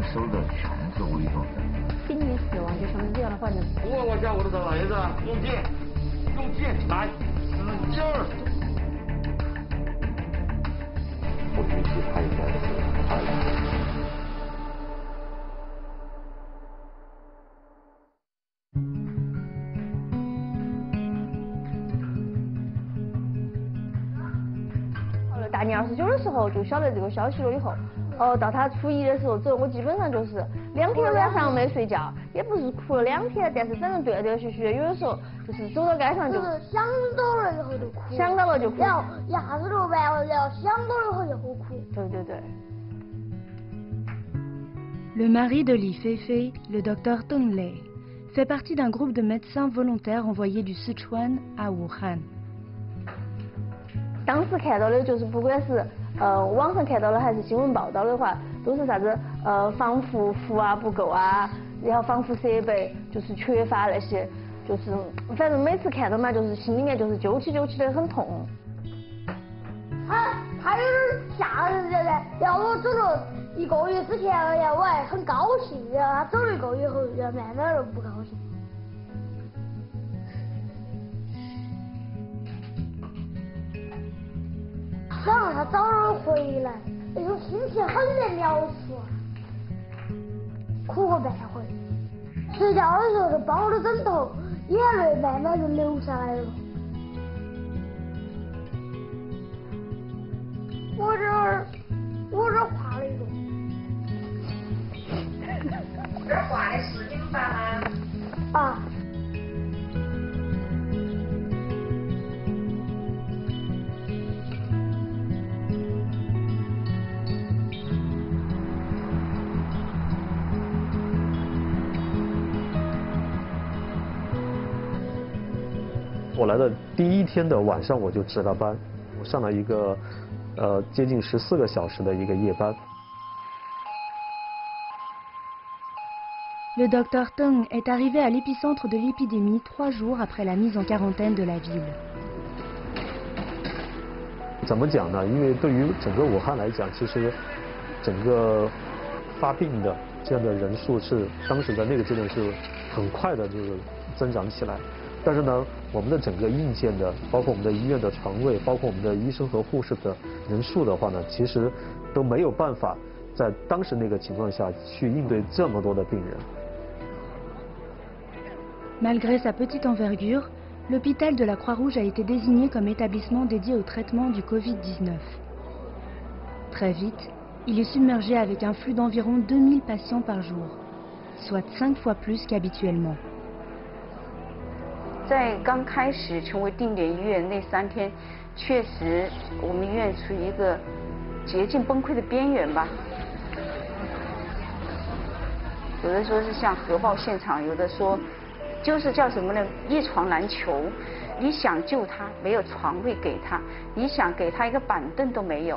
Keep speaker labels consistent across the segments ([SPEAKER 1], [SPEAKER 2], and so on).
[SPEAKER 1] 收的全是危重症。
[SPEAKER 2] 濒临死亡就像这样的患者。
[SPEAKER 3] 我叫我的老爷子用劲，来，使劲儿。
[SPEAKER 1] 我预计他应该是快了。
[SPEAKER 2] 大年29的时候就晓得这个消息了以后，到他初1的时候走，我基本上就是2天晚上没睡觉，也不是哭了2天，但是反正断断续续，有的时候就是走到街上就
[SPEAKER 4] 想到了以后就哭，
[SPEAKER 2] 想到了就哭，
[SPEAKER 4] 然后牙子都完了，然后想到了以后就会哭。
[SPEAKER 2] 对。
[SPEAKER 5] Le mari de Li Feifei, le docteur Deng Lei, fait partie d'un groupe de médecins volontaires envoyés du Sichuan à Wuhan.
[SPEAKER 2] 当时看到的就是不管是网上看到的还是新闻报道的话，都是啥子防护服啊不够啊，然后防护设备就是缺乏那些，就是反正每次看到嘛，就是心里面就是揪起的很痛。
[SPEAKER 4] 他有点吓人的，然后我走了1个月之前，然后我还很高兴，然后他走了1个月后，然后慢慢就不高兴。想让他早点回来，那种心情很难描述，哭过半回。睡觉的时候就抱着枕头，眼泪慢慢就流下来了。我这画了一个。
[SPEAKER 6] 我这画的是你们班吗？
[SPEAKER 4] 啊。
[SPEAKER 7] 我来的第1天的晚上我就值了班，我上了一个接近14个小时的一个夜班。
[SPEAKER 5] Le docteur Deng est arrivé à l'épicentre de l'épidémie 3 jours après la mise en quarantaine de la ville.
[SPEAKER 7] 怎么讲呢？因为对于整个武汉来讲，其实整个发病的这样的人数是当时在那个阶段是很快的就是增长起来。但是呢，我们的整个硬件的，包括我们的医院的床位，包括我们的医生和护士的人数的话呢，其实都没有办法在当时那个情况下去应对这么多的病人。
[SPEAKER 5] Malgré sa petite envergure, l'hôpital de la Croix-Rouge a été désigné comme établissement dédié au traitement du Covid-19. Très vite, il est submergé avec un flux d'environ 2000 patients par jour, soit 5 fois plus qu'habituellement.
[SPEAKER 6] 在刚开始成为定点医院那3天，确实我们医院处于一个接近崩溃的边缘吧。有的说是像核爆现场，有的说就是叫什么呢？一床难求。你想救他，没有床位给他；你想给他一个板凳都没有。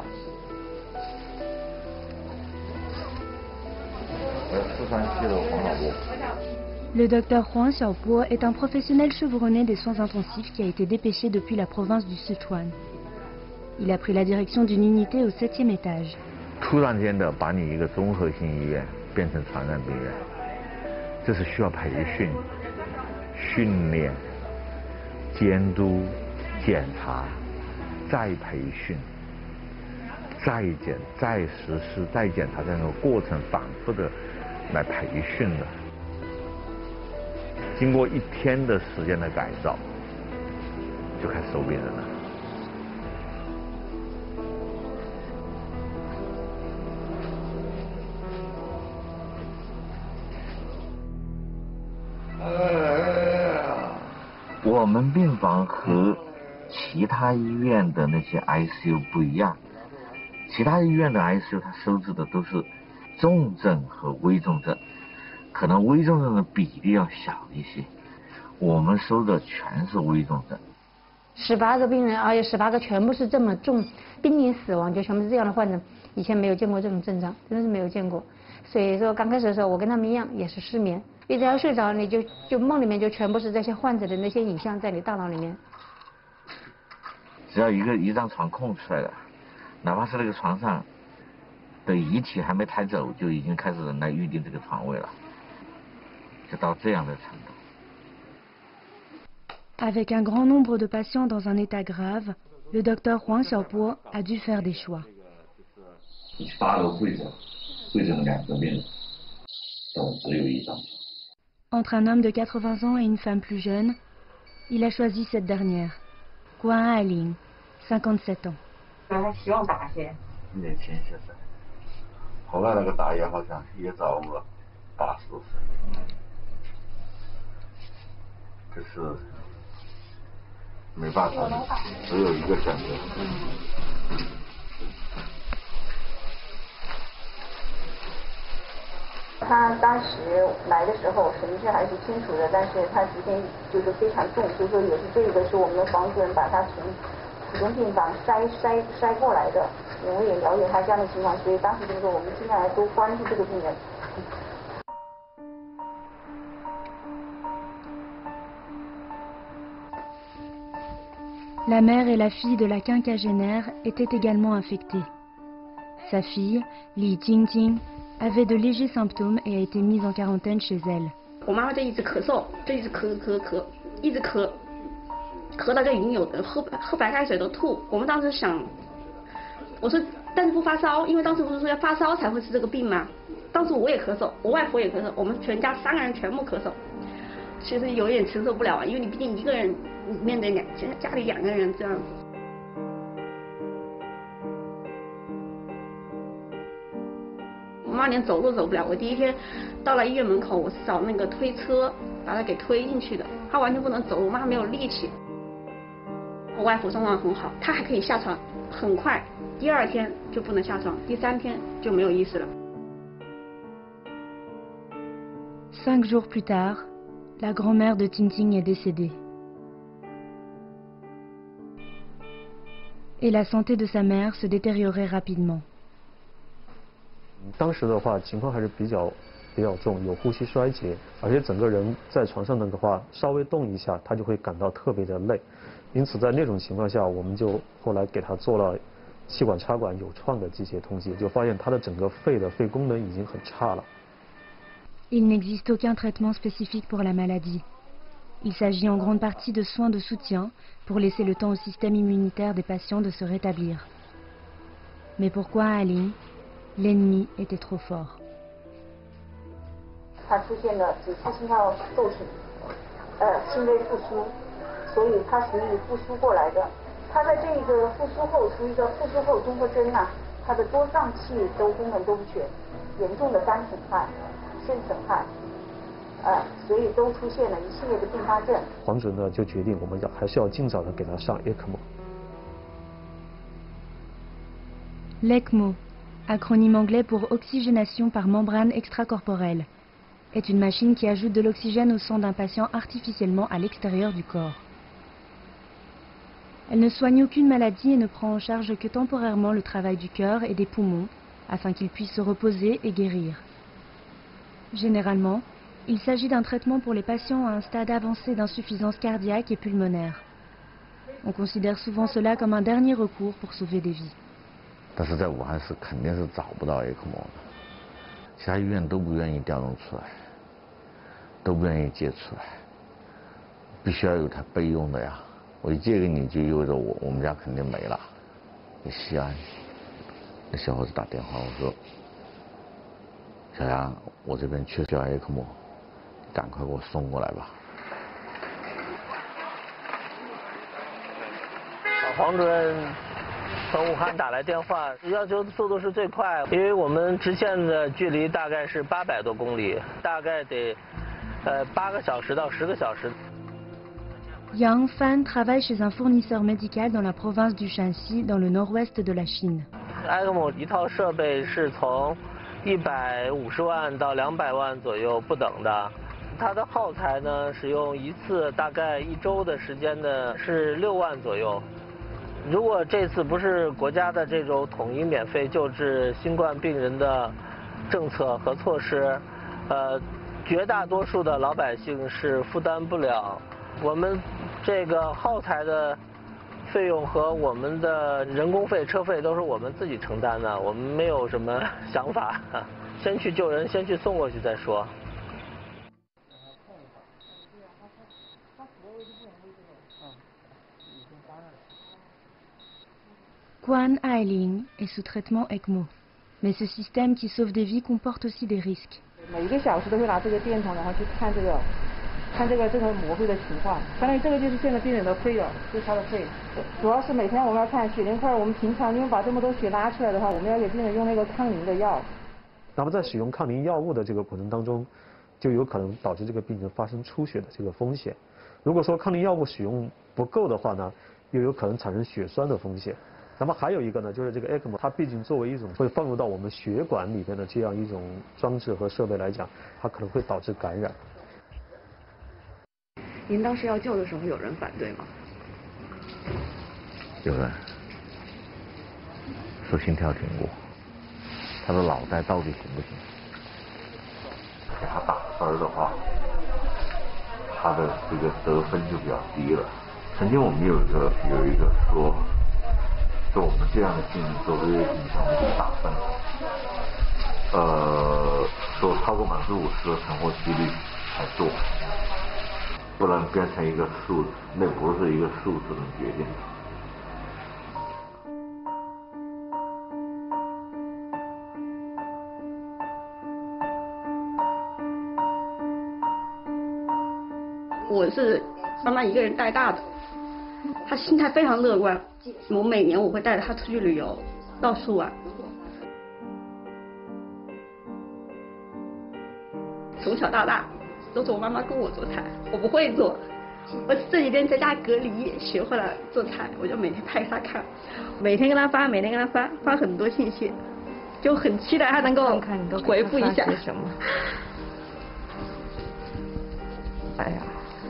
[SPEAKER 1] 四川西的黄老伯。
[SPEAKER 5] Le docteur Huang Xiaobo est un professionnel chevronné des soins intensifs qui a été dépêché depuis la province du Sichuan. Il a pris la direction d'une unité au 7e étage.
[SPEAKER 1] 突然间的把你一个综合性医院变成传染病院，这是需要培训、训练、监督、检查、再培训、再实施、再检查这样的过程反复的来培训的。经过1天的时间的改造，就开始收病人了。我们病房和其他医院的那些 ICU 不一样，其他医院的 ICU 它收治的都是重症和危重症。可能危重症的比例要小一些，我们收的全是危重症。
[SPEAKER 2] 18个病人，而且18个全部是这么重，濒临死亡，就全部是这样的患者，以前没有见过这种症状，真的是没有见过。所以说刚开始的时候，我跟他们一样也是失眠，一只要睡着，你就梦里面就全部是这些患者的那些影像在你大脑里面。
[SPEAKER 1] 只要一张床空出来了，哪怕是那个床上的遗体还没抬走，就已经开始人来预定这个床位了，就到这样的程度。
[SPEAKER 5] Avec un grand nombre de patients dans un état grave, le docteur Huang Xiaobo a dû faire des choix.
[SPEAKER 8] 8个会诊2个病人，但我只有1张床。
[SPEAKER 5] Entre un homme de 80 ans et une femme plus jeune, il a choisi cette dernière, Guan Ailing, 57 ans.
[SPEAKER 6] 他希望大些，
[SPEAKER 1] 年轻些噻。后来那个大爷好像也找我80岁，可是没办法，只有一个选择。
[SPEAKER 6] 他当时来的时候神志还是清楚的，但是他今天就是非常重，所以说也是这个是我们的房主任把他从普通病房筛过来的。我也了解他这样的情况，所以当时就是说我们尽量来多关注这个病人。
[SPEAKER 5] La mère et la fille de la quinquagénaire étaient également infectées. Sa fille, Li Jingjing, avait de légers symptômes et a été mise en quarantaine chez elle.
[SPEAKER 9] 我妈妈就一直咳嗽，就一直咳，一直咳到就已经有的喝白开水都吐。我们当时想，我说但是不发烧，因为当时不是说要发烧才会是这个病吗？当时我也咳嗽，我外婆也咳嗽，我们全家3个人全部咳嗽。其实有点承受不了啊，因为你毕竟一个人面对家里2个人这样子。 我妈连走路走不了，我第一天到了医院门口，我是找那个推车把她给推进去的，她完全不能走，我妈没有力气。我外婆状况很好，她还可以下床，很快，第2天就不能下床，第3天就没有意识了。
[SPEAKER 5] 5 jours plus tard, la grand-mère de Jingjing est décédée. Et la santé de sa mère se détériorait rapidement.
[SPEAKER 7] 当时的话情况还是比较重，有呼吸衰竭，而且整个人在床上的话稍微动一下，他就会感到特别的累。因此在那种情况下，我们就后来给他做了气管插管有创的机械通气，就发现他的整个肺功能已经很差了。
[SPEAKER 5] Il n'existe aucun traitement spécifique pour la maladie. Il s'agit en grande partie de soins de soutien pour laisser le temps au système immunitaire des patients de se rétablir. Mais pour Guan Ailing, l'ennemi était trop fort.
[SPEAKER 6] 他出现了指腹信号骤停，心肺复苏，所以他属于复苏过来的。他在这个复苏后属于一个复苏后综合征呐，他的多脏器功能都不全，严重的肝损害、肾损害，所以都出现了一系列的并发症。
[SPEAKER 7] 黄主任呢就决定我们还是要尽早的给他上 ECMO。
[SPEAKER 5] L'ECMO, acronyme anglais pour oxygénation par membrane extracorporelle, est une machine qui ajoute de l'oxygène au sang d'un patient artificiellement à l'extérieur du corps. Elle ne soigne aucune maladie et ne prend en charge que temporairement le travail du cœur et des poumons, afin qu'ils puissent se reposer et guérir. Généralement, il s'agit d'un traitement pour les patients à un stade avancé d'insuffisance cardiaque et pulmonaire. On considère souvent cela comme un dernier recours pour sauver des vies.
[SPEAKER 1] 但是在武汉市肯定是找不到 ECMO 的，其他医院都不愿意调动出来，都不愿意借出来，必须要有它备用的呀。我一借给你，就意味着我们家肯定没了。给西安那小伙子打电话，我说：“小杨，我这边缺少 ECMO， 赶快给我送过来吧。”
[SPEAKER 10] 黄主任从武汉打来电话，要求速度是最快，因为我们直线的距离大概是800多公里，大概得8个小时到10个小时。
[SPEAKER 5] Yang Fan travaille chez un fournisseur médical dans la province du Shanxi, dans le nord-ouest de la Chine.
[SPEAKER 10] ECMO 一套设备是从150万到200万左右不等的，它的耗材呢，使用一次大概1周的时间呢是6万左右。如果这次不是国家的这种统一免费救治新冠病人的政策和措施，绝大多数的老百姓是负担不了。我们这个耗材的费用和我们的人工费、车费都是我们自己承担的，我们没有什么想法，先去救人，先去送过去再说。
[SPEAKER 5] Quan Ailing est sous traitement ECMO, mais ce système qui sauve des vies comporte aussi des risques.
[SPEAKER 6] 每1个小时都会拿这个电筒，然后去看这个模糊的情况。相当于这个就是现在病人的肺了，就是他的肺。主要是每天我们要看血凝块，我们平常因为把这么多血拉出来的话，我们要给病人用那个抗凝的药。
[SPEAKER 7] 那么在使用抗凝药物的这个过程当中，就有可能导致这个病人发生出血的这个风险。如果说抗凝药物使用不够的话呢，又有可能产生血栓的风险。那么还有一个呢，就是这个 ECMO， 它毕竟作为一种会放入到我们血管里边的这样一种装置和设备来讲，它可能会导致感染。
[SPEAKER 9] 您当时要救的时候，有人反对吗？
[SPEAKER 1] 有人说心跳停过，他的脑袋到底行不行？给他打分的话，他的这个得分就比较低了。曾经我们有一个说我们这样的病人做微微影响不打分，说超过50%的存活几率才做，不能变成一个数字，那不是一个数字能决定的。
[SPEAKER 9] 我是妈妈一个人带大的，她心态非常乐观。我每年会带着她出去旅游，到处玩。从小到大都是我妈妈跟我做菜，我不会做。我这几天在家隔离，学会了做菜，我就每天拍给她看，每天跟她发很多信息，就很期待她能够回复一下。
[SPEAKER 2] 什么？哎呀。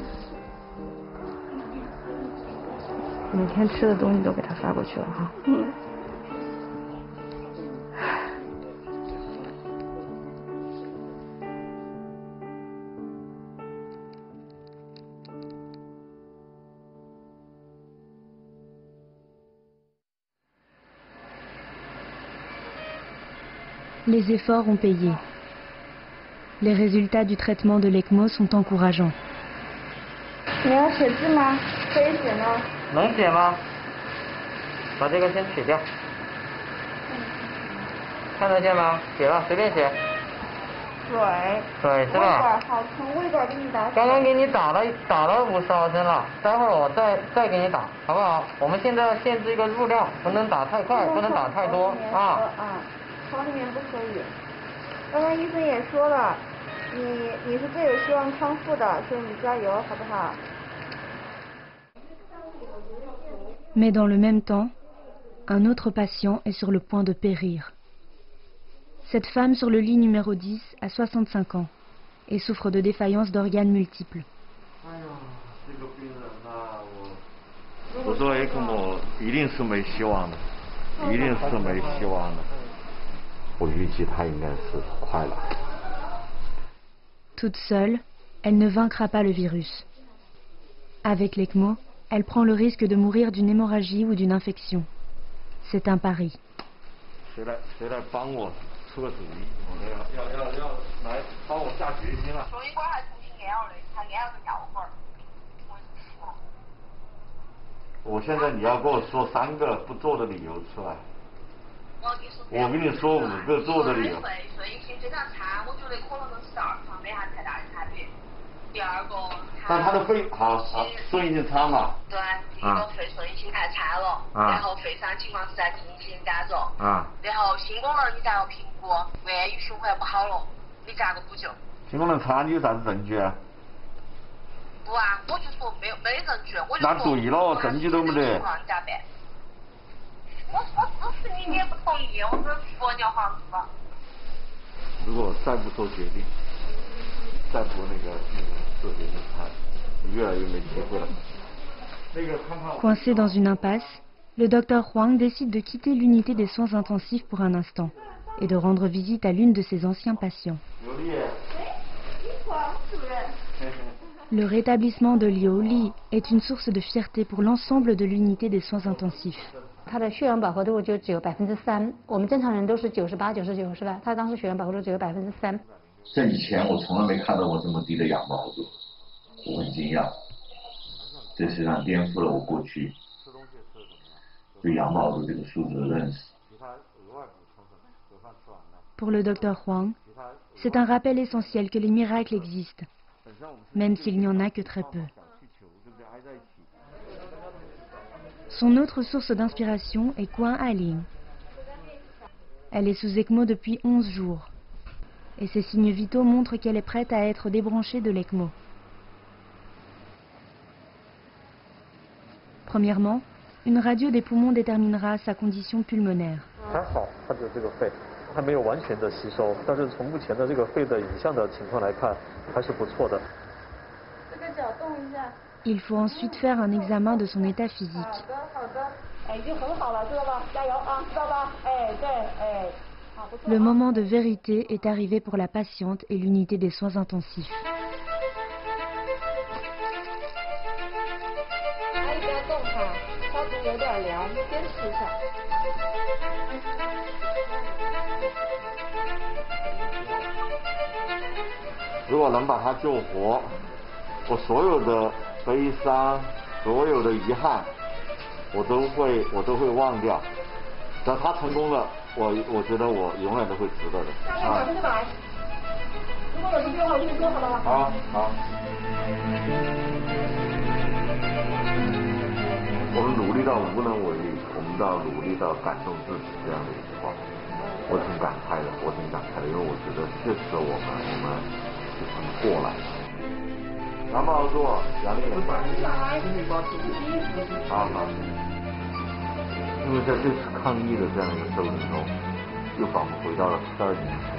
[SPEAKER 2] 每天吃的东西都给他发过去了哈。
[SPEAKER 5] Les efforts ont payé. Les résultats du traitement de l'ECMO sont encourageants.
[SPEAKER 4] 你要写字吗？可以写吗？
[SPEAKER 10] 能写吗？把这个先取掉。看得见吗？写吧，随便写。水是吧？
[SPEAKER 4] 好，从胃管给你打。
[SPEAKER 10] 刚刚给你打了50毫升了，待会儿我再给你打，好不好？我们现在要限制一个入量，不能打太快，不能打太多啊。
[SPEAKER 4] 肠里面不可以。刚刚医生也说了，你是最有希望康复的，所以你加油，好不好？
[SPEAKER 5] Mais dans le même temps, un autre patient est sur le point de périr. Cette femme sur le lit numéro 10 a 65 ans et souffre de défaillance d'organes multiples.
[SPEAKER 1] 我做 ECMO 一定是没希望的，一定是没希望的。我预计她应该是快了。
[SPEAKER 5] Toute seule, elle ne vaincra pas le virus. Avec l'ECMO, elle prend le risque de mourir d'une hémorragie ou d'une infection. C'est un pari.
[SPEAKER 1] 谁来帮我出个主意？要来帮我下决心了。
[SPEAKER 11] 所以我还重新按了的，他按了个药管。
[SPEAKER 1] 我现在你要跟我说3个不做的理由出来。我跟你说5个做的理由。
[SPEAKER 11] 顺应性非常差，我觉得可能跟12床没啥太大的差别。第二个，
[SPEAKER 1] 但他的肺好顺应性差嘛？
[SPEAKER 11] 对，第一个肺顺应性太差了，然后肺伤情况是在进行加重，然后心功能你咋个评估？万一循环不好了，你咋个补救？
[SPEAKER 1] 心功能差你有啥子证据啊？
[SPEAKER 11] 不啊，我就说没证据，我就说。
[SPEAKER 1] 那对了，证据都没得。
[SPEAKER 11] 你咋办？我支持你也不同意，我说佛教房子吧。
[SPEAKER 1] 如果再不做决定，再不那个做决定，他越来越没机会了。
[SPEAKER 5] Coincé dans une impasse, le docteur Huang décide de quitter l'unité des soins intensifs pour un instant et de rendre visite à l'une de ses anciens patients. Le rétablissement de Liu Li est une source de fierté pour l'ensemble de l'unité des soins intensifs.
[SPEAKER 2] 他的血氧饱和度就只有3%，我们正常人都是98、99是吧？他当时血氧饱和度只有3%。
[SPEAKER 8] 在以前我从来没看到过这么低的氧饱和度，我很惊讶，这实际上颠覆了我过去对氧饱和度这个数字的认识。
[SPEAKER 5] Pour le docteur Huang, c'est un rappel essentiel que les miracles existent, même s'il n'y en a que très peu. Son autre source d'inspiration est Guan Ailing. Elle est sous ECMO depuis 11 jours, et ses signes vitaux montrent qu'elle est prête à être débranchée de l'ECMO. Premièrement, une radio des poumons déterminera sa condition pulmonaire.
[SPEAKER 7] 还没有完全的吸收，但是从目前的这个肺的影像的情况来看，还是不错的。
[SPEAKER 4] 这个脚动一下。
[SPEAKER 5] Il faut ensuite faire un examen de son état physique.
[SPEAKER 4] 好的，哎，已经很好了，知道吧？加油啊，知道吧？哎，对，哎，好，不错。
[SPEAKER 5] Le moment de vérité est arrivé pour la patiente et l'unité des soins intensifs.
[SPEAKER 4] 阿姨不要动哈，烧足有点凉，坚持一下。
[SPEAKER 3] 如果能把他救活，我所有的悲伤、所有的遗憾，我都会忘掉。只要他成功了，我觉得我永远都会值得的。
[SPEAKER 4] 下面100%就来，如果有什么变化，我跟你说好不好？
[SPEAKER 3] 好，好。我们努力到无能为力，我们努力到感动自己这样的一句话，我挺感慨的，因为我觉得确实我们。 过来，蓝宝座，杨丽人办，好好。因为在这次抗疫的这样一个周期中，又仿佛回到了12年前。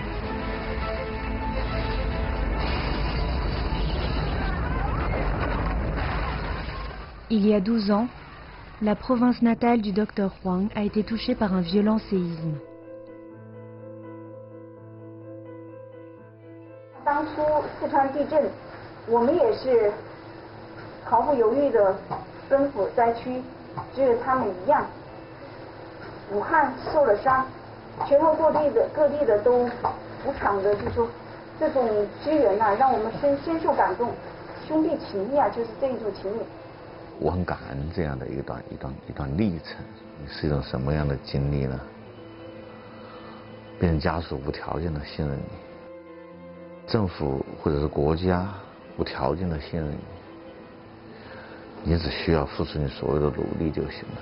[SPEAKER 5] Il y a 12 ans, la province natale du docteur Huang a été touchée par un violent séisme.
[SPEAKER 6] 当初四川地震，我们也是毫不犹豫地奔赴灾区，只有他们一样。武汉受了伤，全国各地的都无偿的，就说这种支援呐、让我们深受感动，兄弟情谊啊，就是这一种情谊。
[SPEAKER 1] 我很感恩这样的一段历程，是一种什么样的经历呢？病人家属无条件的信任你。 政府或者是国家无条件的信任你，你只需要付出你所有的努力就行了。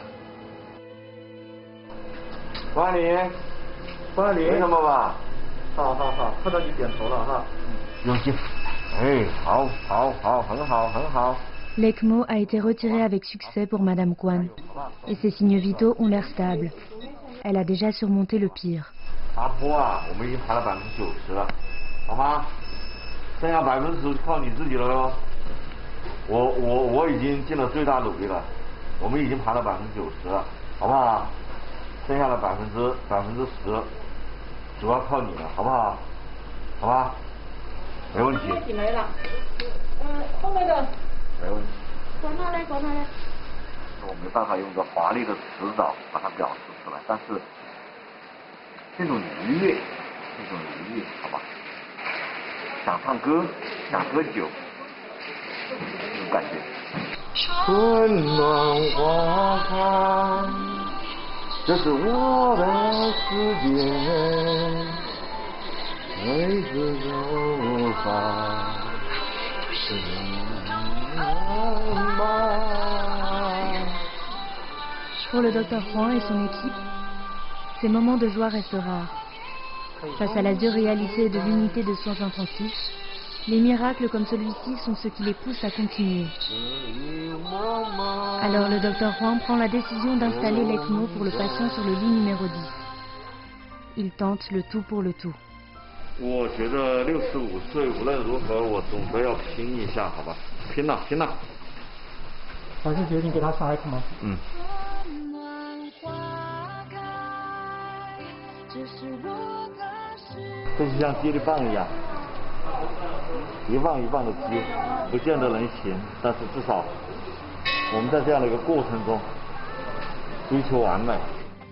[SPEAKER 3] 王爱玲，没什么吧？
[SPEAKER 7] 好，看到你点头了哈。
[SPEAKER 3] 有劲，哎，好，很好。
[SPEAKER 5] L'ECMO a été retiré avec succès pour Madame Guan, et ses signes vitaux ont l'air stables. Elle a déjà surmonté le pire.
[SPEAKER 3] 爬坡啊，我们已经爬了90%了。 好吗？剩下10%靠你自己了哟。我已经尽了最大努力了，我们已经爬了90%了，好不好？剩下的10%，主要靠你了，好不好？好吧？没问题。
[SPEAKER 4] 几枚了？后面的。
[SPEAKER 3] 没问题。
[SPEAKER 4] 管他嘞。
[SPEAKER 1] 我没办法用个华丽的辞藻把它表示出来，但是这种愉悦，好吧？ 想唱歌，想喝酒，这种感觉。
[SPEAKER 3] 春暖花开，这是我的世界，每次都在是浪漫。
[SPEAKER 5] Pour le docteur Huang et son équipe, ces moments de joie restent rares. Face à la dure réalité de l'unité de soins intensifs, les miracles comme celui-ci sont ce qui les pousse à continuer. Alors le docteur Huang prend la décision d'installer l'ECMO pour le patient sur le lit numéro 10. Il tente le tout pour le tout.
[SPEAKER 3] 我觉得65岁无论如何，我总归要拼一下，好吧？拼了！
[SPEAKER 12] 还是决定给他上 ECMO 吗？
[SPEAKER 3] 嗯。这就像接力棒一样。 一棒一棒的击，不见得能行，但是至少我们在这样的一个过程中追求完美。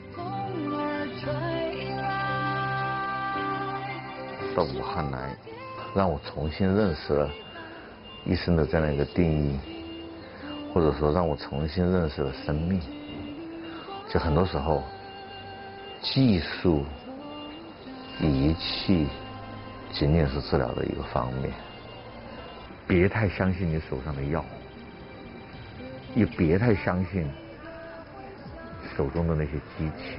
[SPEAKER 1] 到武汉来，让我重新认识了医生的这样一个定义，或者说让我重新认识了生命。就很多时候，技术、仪器仅仅是治疗的一个方面。别太相信你手上的药，也别太相信手中的那些机器，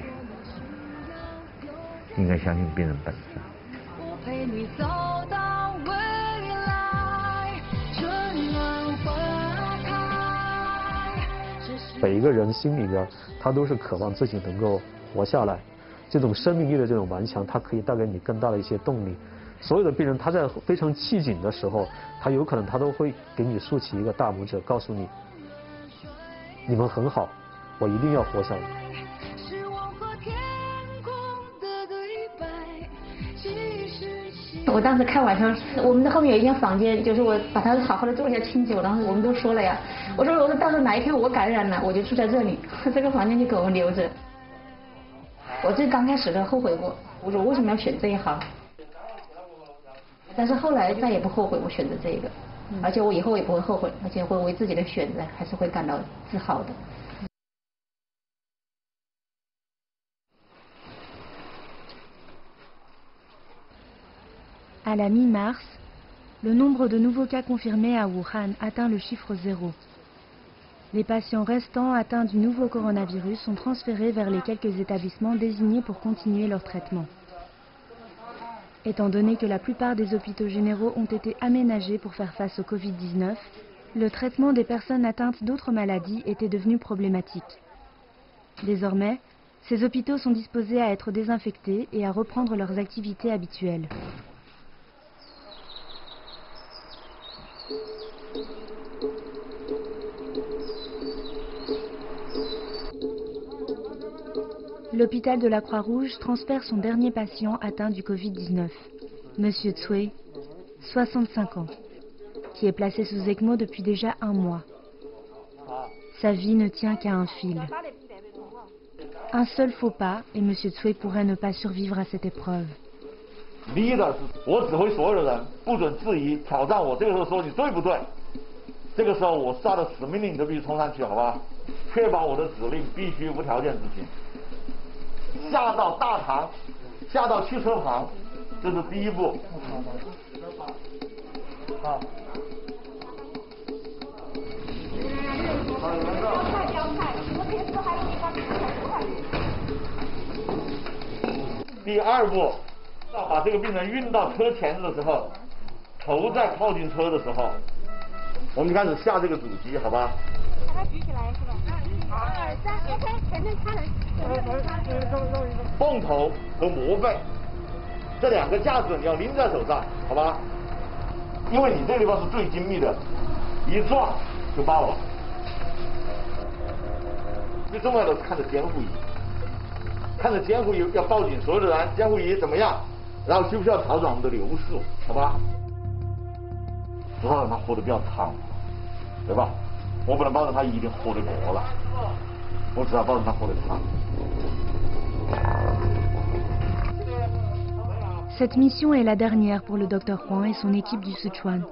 [SPEAKER 1] 应该相信病人本身。
[SPEAKER 5] 陪你走到未来，春暖花开。
[SPEAKER 7] 每一个人心里边，他都是渴望自己能够活下来，这种生命力的这种顽强，它可以带给你更大的一些动力。所有的病人，他在非常气紧的时候，他有可能他都会给你竖起一个大拇指，告诉你，你们很好，我一定要活下来。
[SPEAKER 2] 我当时开玩笑，我们的后面有一间房间，就是我把它好好的做一下清洁。当时我们都说了呀，我说到时候哪一天我感染了，我就住在这里，这个房间就给我们留着。我最刚开始的后悔过，我说为什么要选这一行？但是后来再也不后悔我选择这个，而且我以后也不会后悔，而且会为自己的选择还是会感到自豪的。
[SPEAKER 5] À la mi-mars, le nombre de nouveaux cas confirmés à Wuhan atteint le chiffre 0. Les patients restants atteints du nouveau coronavirus sont transférés vers les quelques établissements désignés pour continuer leur traitement. Étant donné que la plupart des hôpitaux généraux ont été aménagés pour faire face au Covid-19, le traitement des personnes atteintes d'autres maladies était devenu problématique. Désormais, ces hôpitaux sont disposés à être désinfectés et à reprendre leurs activités habituelles. L'hôpital de la Croix-Rouge transfère son dernier patient atteint du Covid-19, Monsieur Tsui, 65 ans, qui est placé sous ECMO depuis déjà 1 mois. Sa vie ne tient qu'à un fil. Un seul faux pas et Monsieur Tsui pourrait ne pas survivre à cette épreuve.
[SPEAKER 3] leader 是我指挥所有的人，不准质疑、挑战我。这个时候说你对不对？这个时候我下的死命令你都必须冲上去，好吧？确保我的指令必须无条件执行。下到大堂，下到汽车旁，这是第一步。好。第二步，要把这个病人运到车前的时候，头在靠近车的时候，我们就开始下这个主机，好吧？
[SPEAKER 4] 把它举起来是吧？1、2、3 ，OK， 前面他人。
[SPEAKER 3] 泵头和膜背这2个架子你要拎在手上，好吧？因为你这个地方是最精密的，一撞就爆了。最重要的是看着监护仪，看着监护仪要报警，所有的人监护仪怎么样，然后需不需要调整我们的流速，好吧？只好让他活得比较长，对吧？我不能保证他一定活得过来，我只要保证他活得长。
[SPEAKER 5] Cette mission est la dernière pour le Dr Huang et son équipe du Sichuan.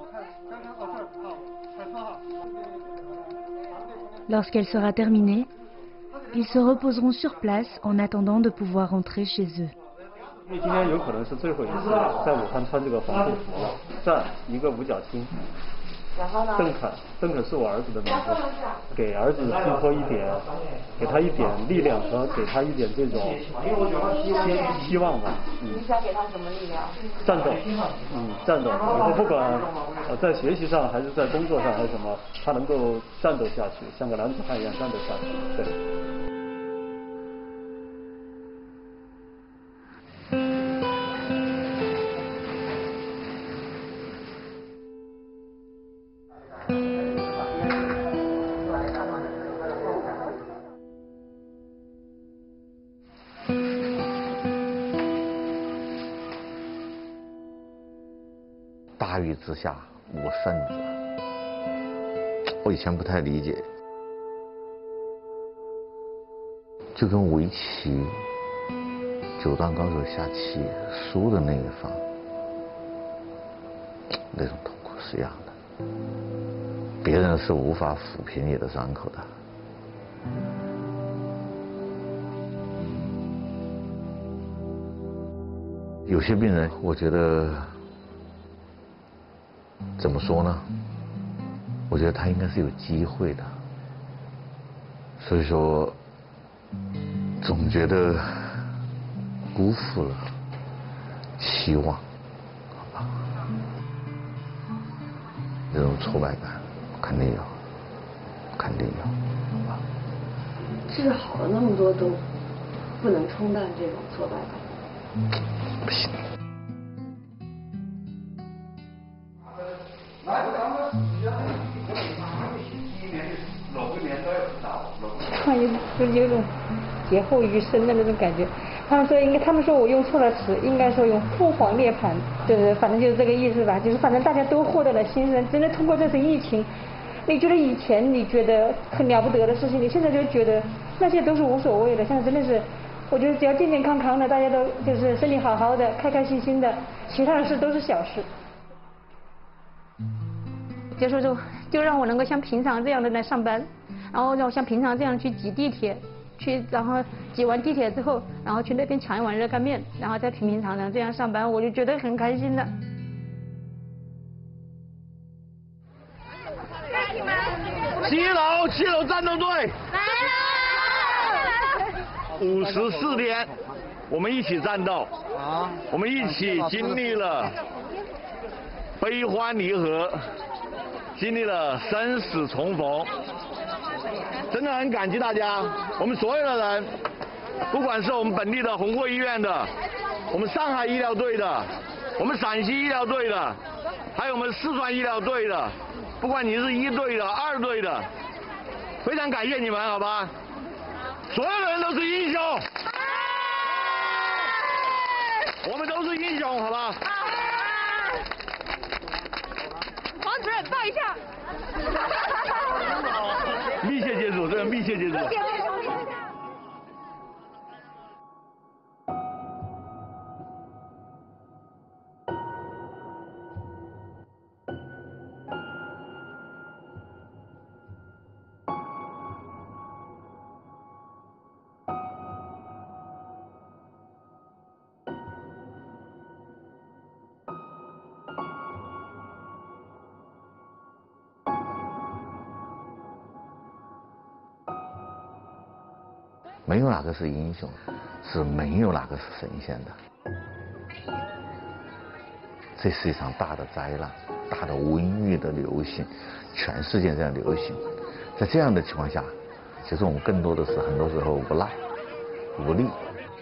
[SPEAKER 5] Lorsqu'elle sera terminée, ils se reposeront sur place en attendant de pouvoir rentrer chez eux.
[SPEAKER 7] 因为今天有可能是最后一次在武汉穿这个防护服了，站一个五角星。邓肯是我儿子的名字，给儿子寄托一点，给他一点力量和给他一点这种希望吧。
[SPEAKER 4] 你想给他什么力量？
[SPEAKER 7] 战斗，战斗。以后不管在学习上还是在工作上还是什么，他能够战斗下去，像个男子汉一样战斗下去。对。
[SPEAKER 1] 大驭之下无胜者。我以前不太理解，就跟围棋9段高手下棋输的那一方那种痛苦是一样的，别人是无法抚平你的伤口的。有些病人，我觉得怎么说呢？我觉得他应该是有机会的，所以说总觉得辜负了期望，好吧？这种挫败感肯定有，肯定有，好吧？
[SPEAKER 13] 治好了那么多都不能冲淡这种挫败感。
[SPEAKER 1] 不行。
[SPEAKER 2] 突然有种劫后余生的那种感觉。他们说我用错了词，应该说用凤凰涅槃，就是反正就是这个意思吧。就是反正大家都获得了新生，真的通过这次疫情，你觉得以前你觉得很了不得的事情，你现在就觉得那些都是无所谓的。现在真的是。我觉得只要健健康康的，大家都就是身体好好的，开开心心的，其他的事都是小事。就让我能够像平常这样的来上班，然后让我像平常这样去挤地铁，然后挤完地铁之后，然后去那边抢一碗热干面，然后再平平常常这样上班，我就觉得很开心的。
[SPEAKER 3] 7楼战斗队来了！54天，我们一起战斗，我们一起经历了悲欢离合，经历了生死重逢，真的很感激大家，我们所有的人，不管是我们本地的红会医院的，我们上海医疗队的，我们陕西医疗队的，还有我们四川医疗队的，不管你是1队的、2队的，非常感谢你们，好吧？所有的人都是英雄，我们都是英雄，好吧？
[SPEAKER 14] 王主任抱一下。
[SPEAKER 3] 密切接触，这个密切接触。
[SPEAKER 1] 没有哪个是英雄，是没有哪个是神仙的。这是一场大的灾难，大的瘟疫的流行，全世界这样流行。在这样的情况下，其实我们更多的是很多时候无奈、无力。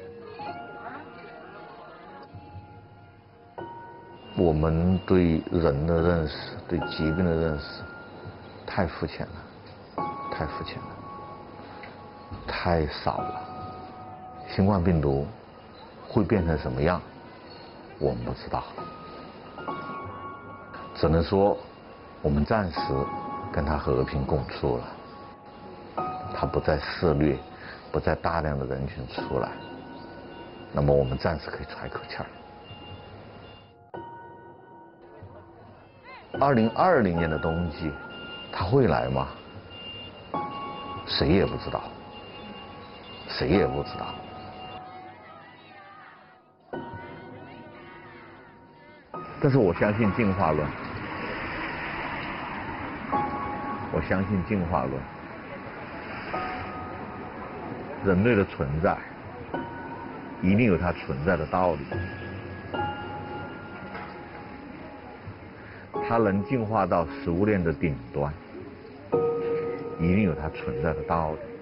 [SPEAKER 1] 我们对人的认识，对疾病的认识，太肤浅了，太肤浅了。太少了，新冠病毒会变成什么样，我们不知道，只能说我们暂时跟它和平共处了，它不再肆虐，不再大量的人群出来，那么我们暂时可以喘口气儿。2020年的冬季，它会来吗？谁也不知道。谁也不知道，但是我相信进化论，我相信进化论，人类的存在一定有它存在的道理，它能进化到食物链的顶端，一定有它存在的道理。